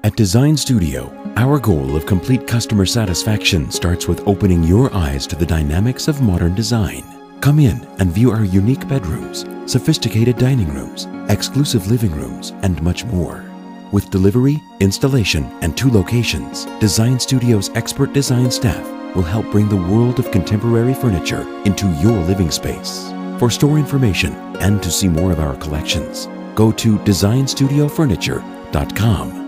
At Design Studio, our goal of complete customer satisfaction starts with opening your eyes to the dynamics of modern design. Come in and view our unique bedrooms, sophisticated dining rooms, exclusive living rooms, and much more. With delivery, installation, and 2 locations, Design Studio's expert design staff will help bring the world of contemporary furniture into your living space. For store information and to see more of our collections, go to designstudiofurniture.com.